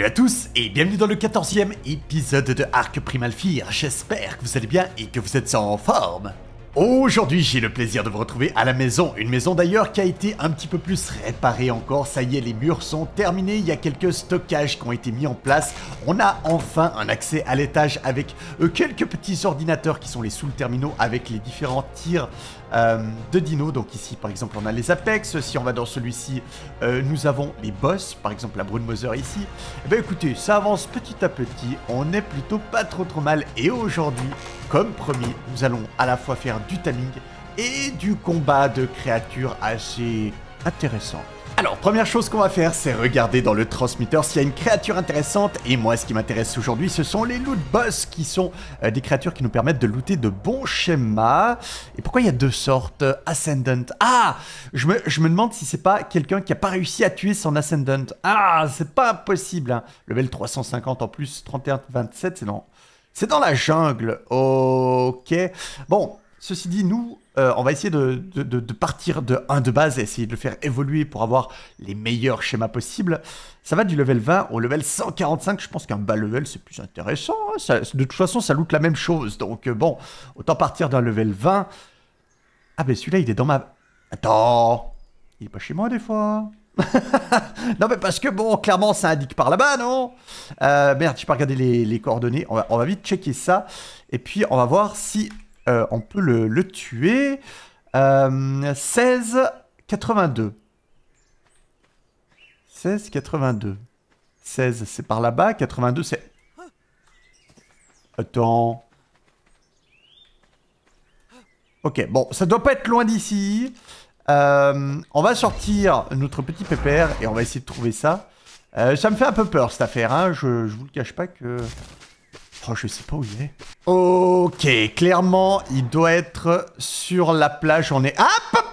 Salut à tous et bienvenue dans le 14e épisode de Arc Primal Fear. J'espère que vous allez bien et que vous êtes en forme. Aujourd'hui, j'ai le plaisir de vous retrouver à la maison. Une maison d'ailleurs qui a été un petit peu plus réparée encore. Ça y est, les murs sont terminés. Il y a quelques stockages qui ont été mis en place. On a enfin un accès à l'étage avec quelques petits ordinateurs qui sont les sous-terminaux avec les différents tirs de dinos. Donc ici, par exemple, on a les Apex. Si on va dans celui-ci, nous avons les boss. Par exemple, la Brood Mother ici. Eh bien, écoutez, ça avance petit à petit. On est plutôt pas trop mal. Et aujourd'hui, comme promis, nous allons à la fois faire du timing et du combat de créatures assez intéressant. Alors, première chose qu'on va faire, c'est regarder dans le transmetteur s'il y a une créature intéressante. Et moi, ce qui m'intéresse aujourd'hui, ce sont les loot boss, qui sont des créatures qui nous permettent de looter de bons schémas. Et pourquoi il y a deux sortes? Ascendant. Ah, je me demande si c'est pas quelqu'un qui a pas réussi à tuer son Ascendant. Ah, c'est pas impossible, hein. Level 350 en plus, 31-27, c'est dans la jungle. Ok. Bon, ceci dit, nous, on va essayer de partir de 1 de base et essayer de le faire évoluer pour avoir les meilleurs schémas possibles. Ça va du level 20 au level 145. Je pense qu'un bas level, c'est plus intéressant. Hein. Ça, de toute façon, ça loot la même chose. Donc, bon, autant partir d'un level 20. Ah, ben celui-là, il est dans ma... Attends. Il est pas chez moi, des fois. Non, mais parce que, bon, clairement, ça indique par là-bas, non? Merde, je peux regarder les coordonnées. On va vite checker ça. Et puis, on va voir si... on peut le tuer. 16,82. 16,82. 16, c'est par là-bas. 82, c'est... Attends. Ok, bon, ça doit pas être loin d'ici. On va sortir notre petit pépère et on va essayer de trouver ça. Ça me fait un peu peur, cette affaire, hein. Je vous le cache pas que... Oh, je sais pas où il est. Ok, clairement, il doit être sur la plage. On est... Ah,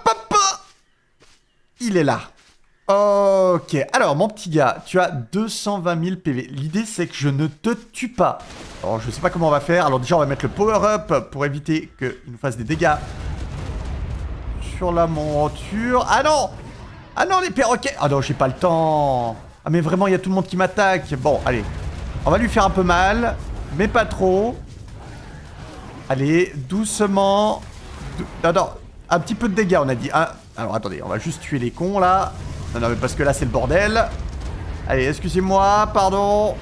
il est là. Ok, alors, mon petit gars, tu as 220 000 PV. L'idée, c'est que je ne te tue pas. Alors, je sais pas comment on va faire. Alors, déjà, on va mettre le power-up pour éviter qu'il nous fasse des dégâts sur la monture. Ah non! Ah non, les perroquets! Ah non, j'ai pas le temps. Ah, mais vraiment, il y a tout le monde qui m'attaque. Bon, allez. On va lui faire un peu mal. Mais pas trop. Allez, doucement. Non, un petit peu de dégâts, on a dit. Ah, alors, attendez, on va juste tuer les cons, là. Non, mais parce que là, c'est le bordel. Allez, excusez-moi, pardon.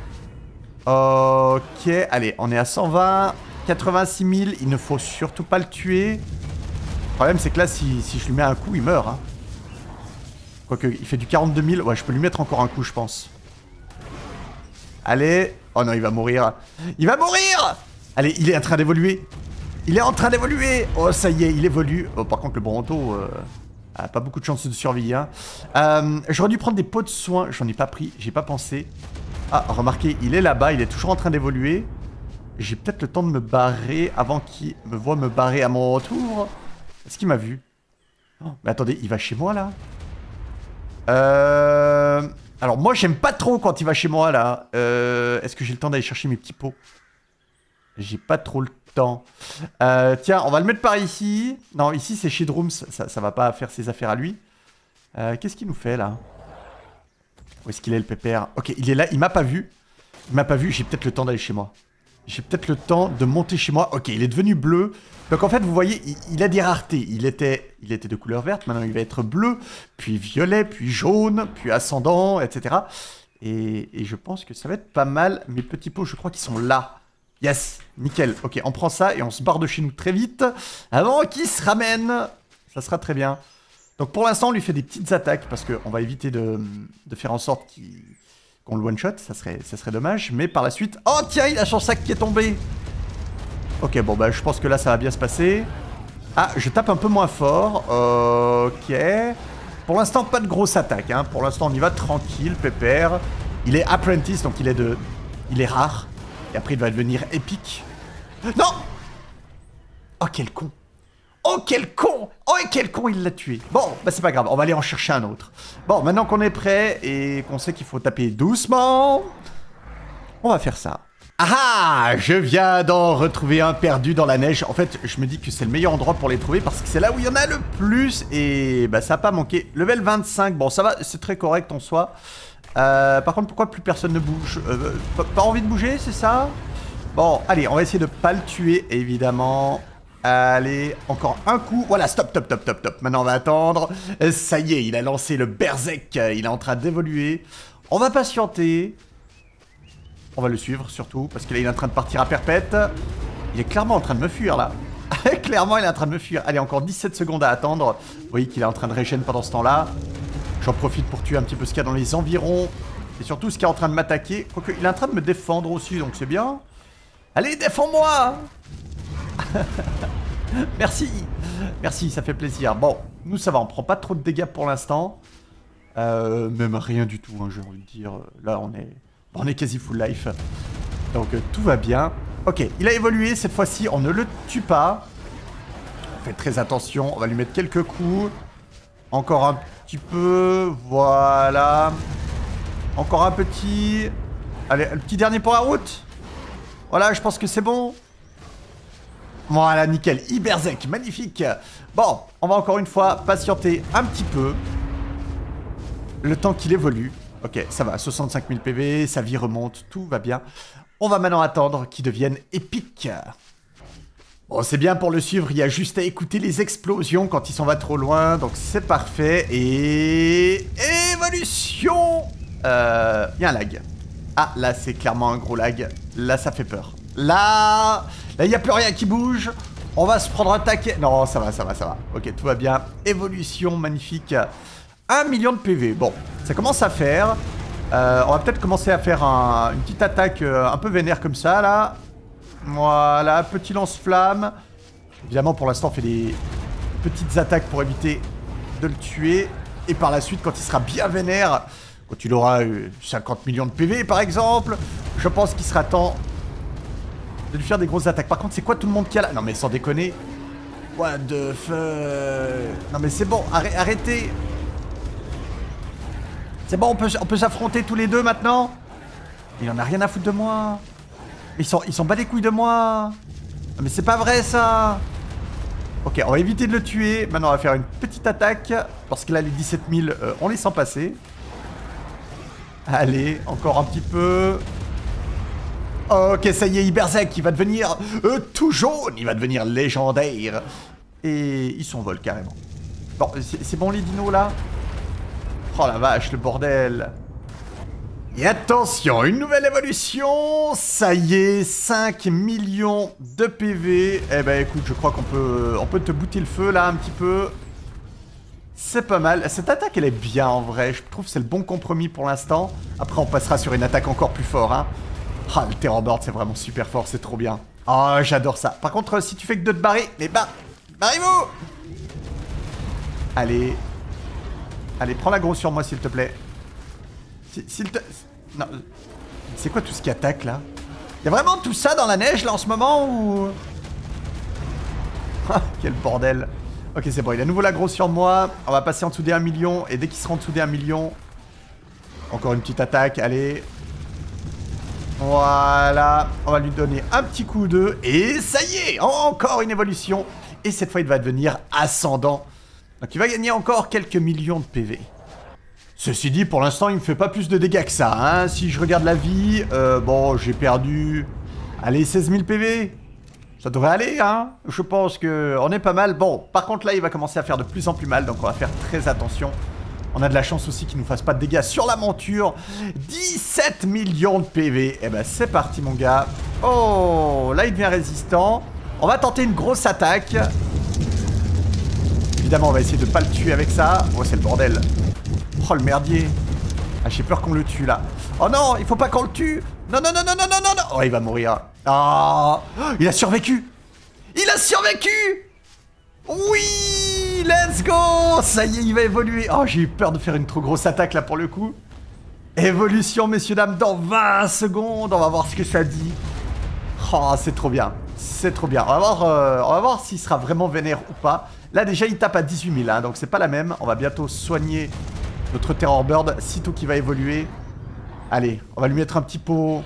Ok, allez, on est à 120. 86 000, il ne faut surtout pas le tuer. Le problème, c'est que là, si je lui mets un coup, il meurt. Hein. Quoique, il fait du 42 000. Ouais, je peux lui mettre encore un coup, je pense. Allez. Oh non, il va mourir. Il va mourir! Allez, il est en train d'évoluer. Il est en train d'évoluer. Oh, ça y est, il évolue. Oh, par contre, le Bronto a pas beaucoup de chances de survie. Hein. J'aurais dû prendre des pots de soin. J'en ai pas pris. J'ai pas pensé. Ah, remarquez, il est là-bas. Il est toujours en train d'évoluer. J'ai peut-être le temps de me barrer avant qu'il me voie me barrer à mon retour. Est-ce qu'il m'a vu? Oh, mais attendez, il va chez moi, là? Alors moi j'aime pas trop quand il va chez moi là. Est-ce que j'ai le temps d'aller chercher mes petits pots? J'ai pas trop le temps. Tiens, on va le mettre par ici. Non, ici c'est chez Drooms. Ça va pas faire ses affaires à lui. Qu'est-ce qu'il nous fait là? Où est-ce qu'il est le pépère? Ok, il est là, il m'a pas vu. Il m'a pas vu, j'ai peut-être le temps d'aller chez moi. J'ai peut-être le temps de monter chez moi. Ok, il est devenu bleu. Donc en fait, vous voyez, il a des raretés. Il était de couleur verte, maintenant il va être bleu, puis violet, puis jaune, puis ascendant, etc. Et je pense que ça va être pas mal. Mes petits pots, je crois qu'ils sont là. Yes, nickel. Ok, on prend ça et on se barre de chez nous très vite avant qu'il se ramène. Ça sera très bien. Donc pour l'instant, on lui fait des petites attaques parce qu'on va éviter de faire en sorte qu'on le one-shot. Ça serait dommage. Mais par la suite... Oh tiens, il a son sac qui est tombé. Ok, bon, bah je pense que là, ça va bien se passer. Ah, je tape un peu moins fort. Ok. Pour l'instant, pas de grosse attaque. Hein. Pour l'instant, on y va tranquille, pépère. Il est apprentice, donc il est rare. Et après, il va devenir épique. Non! Oh, quel con! Oh, quel con! Oh, et quel con, il l'a tué. Bon, bah c'est pas grave, on va aller en chercher un autre. Bon, maintenant qu'on est prêt et qu'on sait qu'il faut taper doucement, on va faire ça. Ah, je viens d'en retrouver un perdu dans la neige. En fait, je me dis que c'est le meilleur endroit pour les trouver parce que c'est là où il y en a le plus. Et bah ça n'a pas manqué. Level 25, bon ça va, c'est très correct en soi. Par contre, pourquoi plus personne ne bouge? Pas envie de bouger, c'est ça? Bon, allez, on va essayer de pas le tuer, évidemment. Allez, encore un coup. Voilà, stop, stop, stop, stop, stop. Maintenant, on va attendre. Ça y est, il a lancé le Berserk. Il est en train d'évoluer. On va patienter. On va le suivre, surtout, parce que là, il est en train de partir à perpète. Il est clairement en train de me fuir, là. Clairement, il est en train de me fuir. Allez, encore 17 secondes à attendre. Vous voyez qu'il est en train de régénérer pendant ce temps-là. J'en profite pour tuer un petit peu ce qu'il y a dans les environs. Et surtout, ce qui est en train de m'attaquer. Quoique, il est en train de me défendre aussi, donc c'est bien. Allez, défends-moi. Merci. Merci, ça fait plaisir. Bon, nous, ça va. On prend pas trop de dégâts pour l'instant. Même rien du tout, hein, j'ai envie de dire. Là, on est quasi full life. Donc, tout va bien. Ok, il a évolué. Cette fois-ci, on ne le tue pas. Faites très attention. On va lui mettre quelques coups. Encore un petit peu. Voilà. Encore un petit. Allez, le petit dernier pour la route. Voilà, je pense que c'est bon. Voilà, nickel. Iberzek, magnifique. Bon, on va encore une fois patienter un petit peu. Le temps qu'il évolue. Ok, ça va. 65 000 PV, sa vie remonte, tout va bien. On va maintenant attendre qu'il devienne épique. Bon, c'est bien pour le suivre, il y a juste à écouter les explosions quand il s'en va trop loin, donc c'est parfait. Et... évolution. Il y a un lag. Ah, là, c'est clairement un gros lag. Là, ça fait peur. Là, il n'y a plus rien qui bouge. On va se prendre un taquet. Non, ça va, ça va, ça va. Ok, tout va bien. Évolution, magnifique. 1 million de PV. Bon, ça commence à faire. On va peut-être commencer à faire une petite attaque un peu vénère comme ça, là. Voilà, petit lance-flamme. Évidemment, pour l'instant, on fait des petites attaques pour éviter de le tuer. Et par la suite, quand il sera bien vénère, quand il aura 50 millions de PV, par exemple, je pense qu'il sera temps de lui faire des grosses attaques. Par contre, c'est quoi tout le monde qui a là? Non, mais sans déconner. What the fuck? Non, mais c'est bon, arrêtez. C'est bon, on peut s'affronter tous les deux maintenant? Il en a rien à foutre de moi. Ils sont bas les couilles de moi. Non, mais c'est pas vrai ça. Ok, on va éviter de le tuer. Maintenant, on va faire une petite attaque. Parce que là, les 17 000, on les sent passer. Allez, encore un petit peu. Ok, ça y est, Iberzek, il va devenir tout jaune. Il va devenir légendaire. Et il s'envole carrément. Bon, c'est bon les dinos là? Oh la vache, le bordel. Et attention, une nouvelle évolution. Ça y est, 5 millions de PV. Eh ben écoute, je crois on peut te bouter le feu là un petit peu. C'est pas mal. Cette attaque, elle est bien en vrai. Je trouve que c'est le bon compromis pour l'instant. Après, on passera sur une attaque encore plus forte. Hein. Ah, le Terrorboard, c'est vraiment super fort. C'est trop bien. Oh, j'adore ça. Par contre, si tu fais que de te barrer, mais barrez-vous. Allez. Allez, prends la grosse sur moi, s'il te plaît. S'il te... Non. C'est quoi tout ce qui attaque, là? Y'a vraiment tout ça dans la neige, là, en ce moment, ou... Ah, quel bordel. Ok, c'est bon, il a à nouveau la grosse sur moi. On va passer en dessous des 1 million. Et dès qu'il sera en dessous des 1 million... Encore une petite attaque, allez. Voilà. On va lui donner un petit coup de... Et ça y est, encore une évolution. Et cette fois, il va devenir ascendant. Donc il va gagner encore quelques millions de PV. Ceci dit, pour l'instant, il me fait pas plus de dégâts que ça. Hein. Si je regarde la vie, bon, j'ai perdu... Allez, 16 000 PV. Ça devrait aller, hein. Je pense qu'on est pas mal. Bon, par contre, là, il va commencer à faire de plus en plus mal. Donc on va faire très attention. On a de la chance aussi qu'il nous fasse pas de dégâts sur la monture. 17 millions de PV. Eh ben, c'est parti, mon gars. Oh, là, il devient résistant. On va tenter une grosse attaque. Évidemment, on va essayer de pas le tuer avec ça. Oh, c'est le bordel. Oh, le merdier. Ah, j'ai peur qu'on le tue, là. Oh non, il faut pas qu'on le tue. Non, non, non, non, non, non, non, non. Oh, il va mourir. Ah, oh, il a survécu. Il a survécu. Oui, let's go. Ça y est, il va évoluer. Oh, j'ai eu peur de faire une trop grosse attaque, là, pour le coup. Évolution, messieurs, dames, dans 20 secondes. On va voir ce que ça dit. Oh, c'est trop bien. C'est trop bien. On va voir s'il sera vraiment vénère ou pas. Là, déjà, il tape à 18 000, hein, donc c'est pas la même. On va bientôt soigner notre Terrorbird, sitôt qu'il va évoluer. Allez, on va lui mettre un petit pot.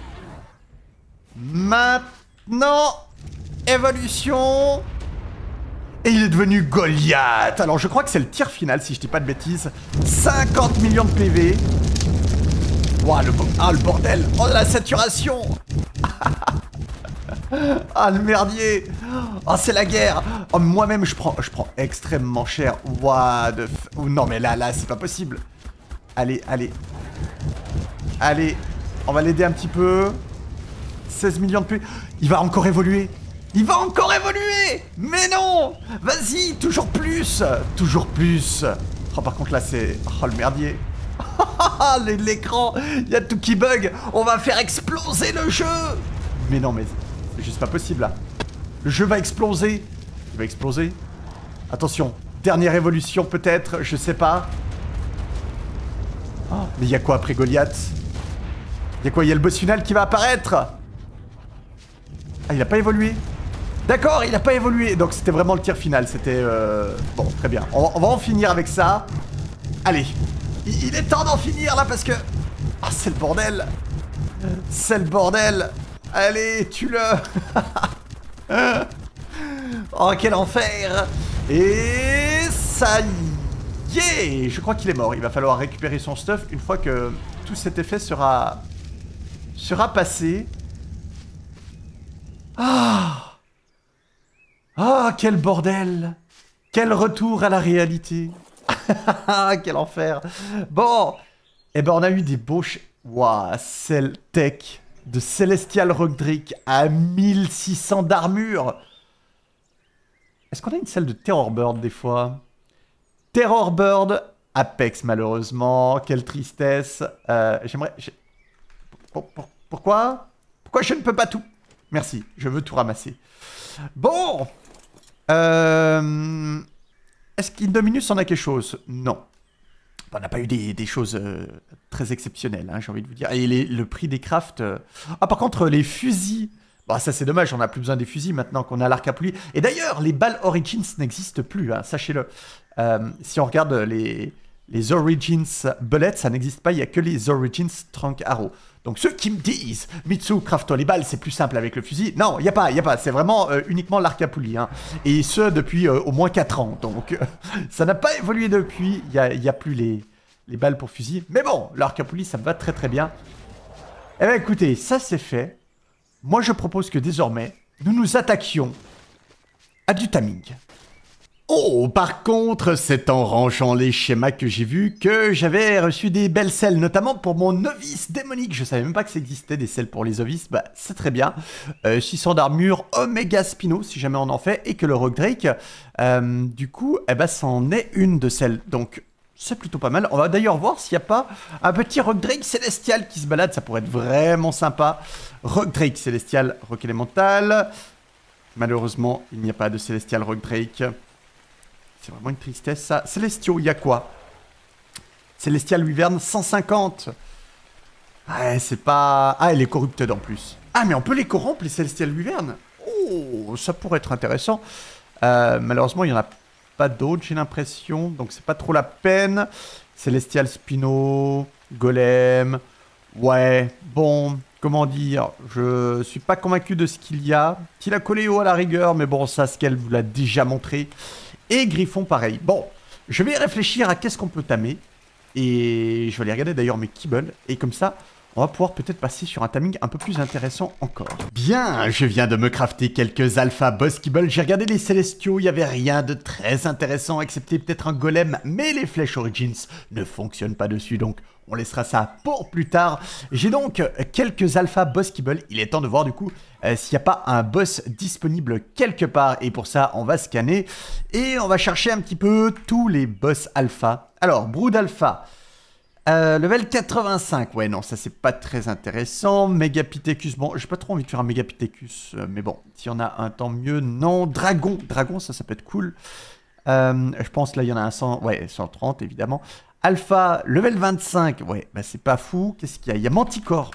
Maintenant, évolution. Et il est devenu Goliath. Alors, je crois que c'est le tir final, si je dis pas de bêtises. 50 millions de PV. Ouah, le bordel. Oh, la saturation. Ah, le merdier. Oh, c'est la guerre. Oh, moi-même, je prends extrêmement cher. What the f... Oh, non, mais là, c'est pas possible. Allez, allez. Allez, on va l'aider un petit peu. 16 millions de plus. Il va encore évoluer. Il va encore évoluer. Mais non. Vas-y, toujours plus. Toujours plus. Oh, par contre, là, c'est... Oh, le merdier. L'écran. Il y a tout qui bug. On va faire exploser le jeu. Mais non, mais... C'est juste pas possible, là. Le jeu va exploser. Il va exploser. Attention. Dernière évolution, peut-être. Je sais pas. Oh, mais il y a quoi après Goliath? Il y a quoi? Il y a le boss final qui va apparaître. Ah, il a pas évolué. D'accord, il a pas évolué. Donc c'était vraiment le tir final. C'était... Bon, très bien. On va en finir avec ça. Allez. Il est temps d'en finir, là, parce que... Ah, c'est le bordel. C'est le bordel. Allez, tue-le. Oh, quel enfer. Et ça y est. Je crois qu'il est mort. Il va falloir récupérer son stuff une fois que tout cet effet sera passé. Ah. Ah, quel bordel. Quel retour à la réalité. Quel enfer. Bon. Eh ben, on a eu des beaux... Waouh, Cell Tech de Celestial Rogue Drake à 1600 d'armure. Est-ce qu'on a une salle de Terror Bird des fois? Terror Bird, Apex malheureusement. Quelle tristesse. J'aimerais... Pourquoi je ne peux pas tout? Merci, je veux tout ramasser. Bon. Est-ce qu'Indominus en a quelque chose? Non. On n'a pas eu des choses très exceptionnelles, hein, j'ai envie de vous dire. Et le prix des crafts... Ah, par contre, les fusils... Bon, ça, c'est dommage, on n'a plus besoin des fusils maintenant qu'on a l'arc à pluie. Et d'ailleurs, les balles Origins n'existent plus, hein, sachez-le. Si on regarde les Origins Bullets, ça n'existe pas, il n'y a que les Origins Trunk Arrow. Donc ceux qui me disent, Mitsu, craft-toi les balles, c'est plus simple avec le fusil. Non, il n'y a pas. C'est vraiment uniquement l'arc à poulie. Hein. Et ce, depuis au moins 4 ans. Donc ça n'a pas évolué depuis. Il n'y a plus les balles pour fusil. Mais bon, l'arc à poulie, ça me va très très bien. Eh bien écoutez, ça c'est fait. Moi je propose que désormais, nous nous attaquions à du timing. Oh, par contre, c'est en rangeant les schémas que j'ai vu que j'avais reçu des belles selles, notamment pour mon novice démonique. Je savais même pas que ça existait des selles pour les novices. Bah, c'est très bien. 600 d'armure, Omega Spino, si jamais on en fait, et que le Rogue Drake, du coup, eh ben, c'en est une de celles. Donc, c'est plutôt pas mal. On va d'ailleurs voir s'il n'y a pas un petit Rogue Drake célestial qui se balade. Ça pourrait être vraiment sympa. Rogue Drake célestial, Rock élémental. Malheureusement, il n'y a pas de célestial Rogue Drake. C'est vraiment une tristesse, ça. Célestiaux, il y a quoi? Célestial Wyvern, 150. Ouais, c'est pas... Ah, elle est corrupted en plus. Ah, mais on peut les corrompre, les Célestial Wyvern. Oh, ça pourrait être intéressant. Malheureusement, il n'y en a pas d'autres, j'ai l'impression. Donc, c'est pas trop la peine. Célestial Spino, Golem. Ouais, bon, comment dire? Je suis pas convaincu de ce qu'il y a. Qu'il a collé haut à la rigueur, mais bon, ça, Scale vous l'a déjà montré. Et Griffon, pareil. Bon, je vais réfléchir à qu'est-ce qu'on peut tamer. Et je vais aller regarder d'ailleurs mes kibbles. Et comme ça, on va pouvoir peut-être passer sur un timing un peu plus intéressant encore. Bien, je viens de me crafter quelques alpha boss kibbles. J'ai regardé les Célestiaux, il n'y avait rien de très intéressant, excepté peut-être un golem. Mais les flèches Origins ne fonctionnent pas dessus, donc on laissera ça pour plus tard. J'ai donc quelques alpha boss kibbles. Il est temps de voir du coup s'il n'y a pas un boss disponible quelque part. Et pour ça, on va scanner et on va chercher un petit peu tous les boss alpha. Alors, Brood alpha. Level 85, ouais non ça c'est pas très intéressant. Megapithecus, bon j'ai pas trop envie de faire un Megapithecus, mais bon s'il y en a un tant mieux. Non, Dragon ça peut être cool. Je pense là il y en a un 100, ouais 130 évidemment. Alpha, level 25, ouais bah c'est pas fou. Qu'est-ce qu'il y a? Il y a Manticore.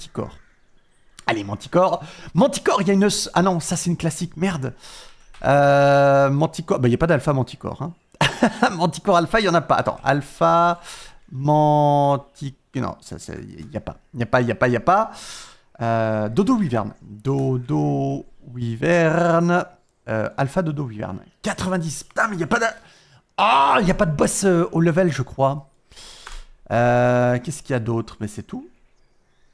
Allez Manticore, il y a une... Ah non ça c'est une classique, merde. Manticore, bah il n'y a pas d'alpha Manticore hein. Manticore alpha il y en a pas, attends, alpha... Non, ça, il n'y a pas. Dodo Wyvern. Alpha Dodo Wyvern. 90. Putain, mais il n'y a pas de... Ah, il n'y a pas de boss au level, je crois. Qu'est-ce qu'il y a d'autre? Mais c'est tout.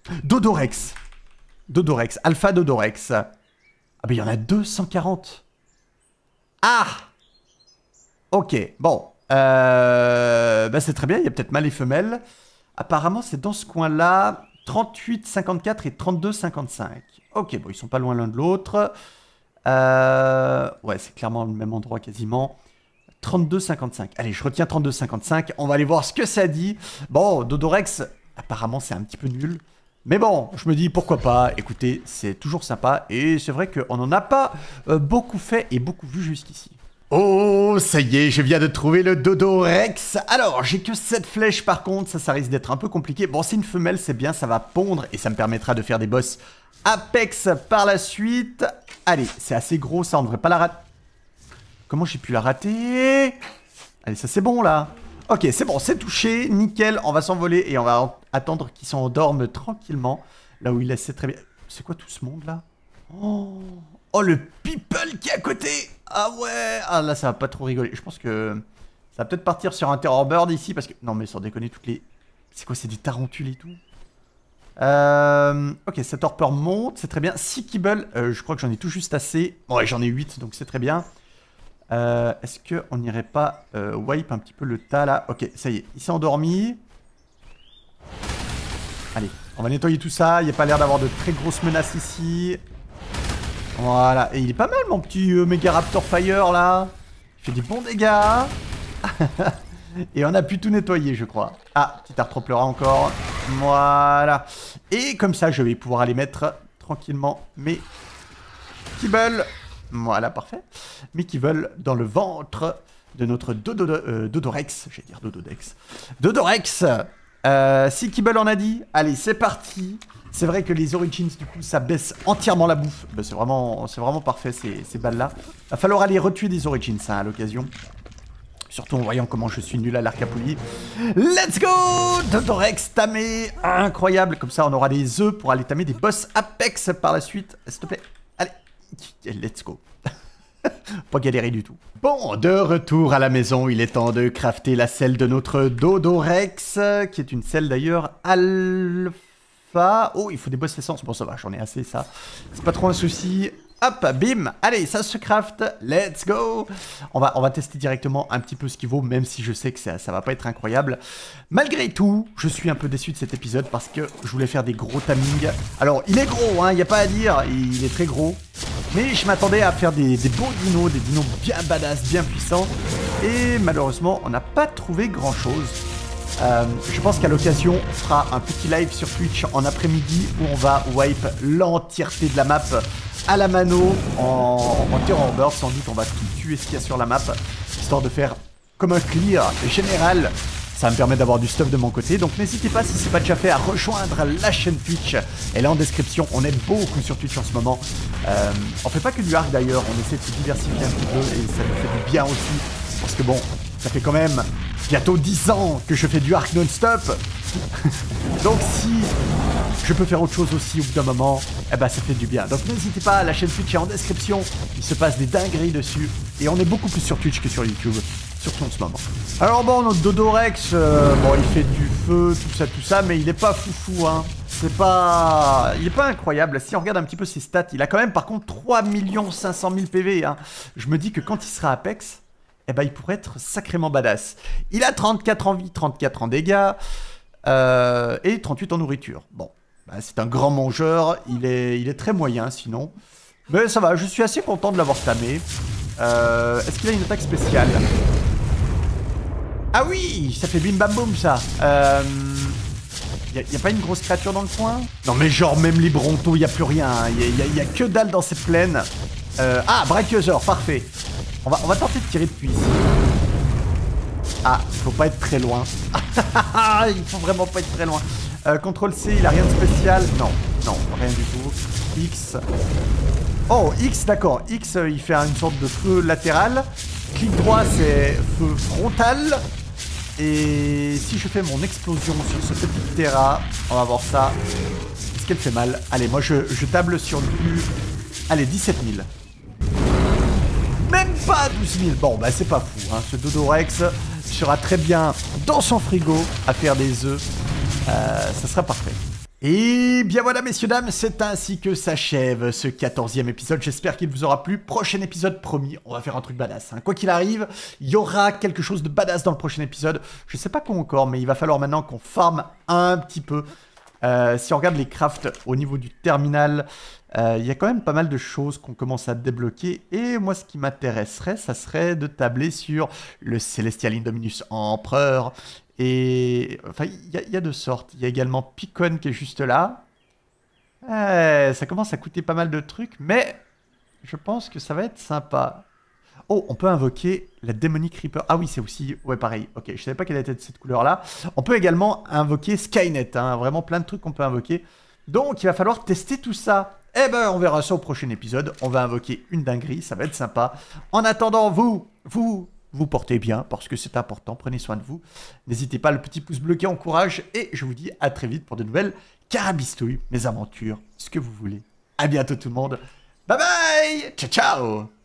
Dodorex. Dodorex. Alpha Dodorex. Ah bah il y en a 240. Ah. Ok, bon. Bah c'est très bien, il y a peut-être mâles et femelles. Apparemment c'est dans ce coin-là. 38,54 et 32,55. Ok, bon ils sont pas loin l'un de l'autre. Ouais, c'est clairement le même endroit quasiment. 32,55. Allez, je retiens 32,55. On va aller voir ce que ça dit. Bon, Dodorex, apparemment, c'est un petit peu nul. Mais bon, je me dis, pourquoi pas. Écoutez, c'est toujours sympa. Et c'est vrai qu'on n'en a pas beaucoup fait et beaucoup vu jusqu'ici. Oh, ça y est, je viens de trouver le Dodorex. Alors, j'ai que 7 flèches par contre. Ça risque d'être un peu compliqué. Bon, c'est une femelle, c'est bien, ça va pondre. Et ça me permettra de faire des boss Apex par la suite. Allez, c'est assez gros, ça, on ne devrait pas la rater. Comment j'ai pu la rater? Allez, ça c'est bon là. Ok, c'est bon, c'est touché, nickel. On va s'envoler et on va attendre qu'il s'endorme tranquillement. Là où il laissait très bien. C'est quoi tout ce monde là? Oh, le people qui est à côté. Ah ouais. Ah là, ça va pas trop rigoler. Je pense que ça va peut-être partir sur un terror bird ici parce que... Non mais sans déconner, toutes les... C'est quoi, c'est des tarentules et tout? Ok, cette torpeur monte, c'est très bien. 6 kibbles, je crois que j'en ai tout juste assez. Ouais, j'en ai 8, donc c'est très bien. Est-ce qu'on n'irait pas wipe un petit peu le tas là? Ok, ça y est, il s'est endormi. Allez, on va nettoyer tout ça. Il n'y a pas l'air d'avoir de très grosses menaces ici. Voilà, et il est pas mal mon petit Mega Raptor Fire là. Il fait des bons dégâts. Et on a pu tout nettoyer, je crois. Ah, petit Arthropleura encore. Voilà. Et comme ça, je vais pouvoir aller mettre tranquillement mes kibbles. Voilà, parfait. Mais qui veulent dans le ventre de notre Dodorex. J'allais dire Dododex. Dodorex 6 kibbles on a dit. Allez, c'est parti. C'est vrai que les Origins, du coup, ça baisse entièrement la bouffe. Ben, c'est vraiment parfait, ces balles-là. Va falloir aller retuer des Origins hein, à l'occasion. Surtout en voyant comment je suis nul à l'arc à poulie. Let's go! Dodorex tamé. Incroyable. Comme ça, on aura des œufs pour aller tamer des boss Apex par la suite. S'il te plaît. Allez. Let's go. Pas galérer du tout. Bon, de retour à la maison, il est temps de crafter la selle de notre Dodorex, qui est une selle d'ailleurs alpha. Oh, il faut des boss essence. Bon, ça va, j'en ai assez, ça. C'est pas trop un souci. Hop, bim. Allez, ça se craft. Let's go. On va tester directement un petit peu ce qu'il vaut, même si je sais que ça va pas être incroyable. Malgré tout, je suis un peu déçu de cet épisode parce que je voulais faire des gros tamings. Alors, il est gros, hein, il n'y a pas à dire. Il est très gros. Mais je m'attendais à faire des beaux dinos, des dinos bien badass, bien puissants. Et malheureusement, on n'a pas trouvé grand-chose. Je pense qu'à l'occasion, on fera un petit live sur Twitch en après-midi où on va wipe l'entièreté de la map à la mano en terror bird. Sans doute, on va tout tuer ce qu'il y a sur la map, histoire de faire comme un clear général. Ça va me permet d'avoir du stuff de mon côté. Donc n'hésitez pas, si ce n'est pas déjà fait, à rejoindre la chaîne Twitch. Elle est en description. On est beaucoup sur Twitch en ce moment. On fait pas que du arc d'ailleurs. On essaie de se diversifier un petit peu et ça nous fait du bien aussi. Parce que bon, ça fait quand même bientôt 10 ans que je fais du arc non-stop. Donc si je peux faire autre chose aussi au bout d'un moment, eh ben ça fait du bien. Donc n'hésitez pas, la chaîne Twitch est en description. Il se passe des dingueries dessus. Et on est beaucoup plus sur Twitch que sur YouTube. Surtout en ce moment. Alors bon, notre Dodorex, bon, il fait du feu, tout ça, mais il est pas foufou, hein. C'est pas... Il est pas incroyable. Si on regarde un petit peu ses stats, il a quand même, par contre, 3 500 000 PV, hein. Je me dis que quand il sera Apex, eh ben, il pourrait être sacrément badass. Il a 34 en vie, 34 en dégâts, et 38 en nourriture. Bon, bah, c'est un grand mangeur, il est très moyen, sinon. Mais ça va, je suis assez content de l'avoir tamé. Est-ce qu'il a une attaque spéciale ? Ah oui, ça fait bim bam boum ça. Y a pas une grosse créature dans le coin? Non mais genre même les brontos, y a plus rien. Hein. Y a que dalle dans cette plaine. Ah, brachiosaure, parfait. On va tenter de tirer depuis ici. Ah, faut pas être très loin. Il faut vraiment pas être très loin. Contrôle C, il a rien de spécial. Non, rien du tout. X. Oh, X, d'accord. X, il fait une sorte de feu latéral. Clic droit, c'est feu frontal. Et si je fais mon explosion sur ce petit terrain, on va voir ça. Est-ce qu'elle fait mal? Allez, moi, je table sur du... Allez, 17 000. Même pas 12 000. Bon, bah, c'est pas fou. Hein. Ce Dodorex sera très bien dans son frigo à faire des œufs. Ça sera parfait. Et bien voilà messieurs dames, c'est ainsi que s'achève ce 14e épisode, j'espère qu'il vous aura plu. Prochain épisode promis, on va faire un truc badass, hein. Quoi qu'il arrive, il y aura quelque chose de badass dans le prochain épisode. Je sais pas quoi encore, mais il va falloir maintenant qu'on farme un petit peu. Si on regarde les crafts au niveau du terminal, il y a quand même pas mal de choses qu'on commence à débloquer. Et moi ce qui m'intéresserait, ça serait de tabler sur le Celestial Indominus Empereur. Et enfin, il y a deux sortes. Il y a également Picon qui est juste là. Ça commence à coûter pas mal de trucs, mais je pense que ça va être sympa. Oh, on peut invoquer la Demonic Reaper. Ah oui, c'est aussi... Ouais, pareil. Ok, je savais pas qu'elle était de cette couleur-là. On peut également invoquer Skynet, hein. Vraiment plein de trucs qu'on peut invoquer. Donc, il va falloir tester tout ça. Eh ben, on verra ça au prochain épisode. On va invoquer une dinguerie, ça va être sympa. En attendant, vous portez bien, parce que c'est important, prenez soin de vous. N'hésitez pas, le petit pouce bleu qui encourage, et je vous dis à très vite pour de nouvelles carabistouilles, mes aventures, ce que vous voulez. À bientôt tout le monde, bye bye, ciao ciao.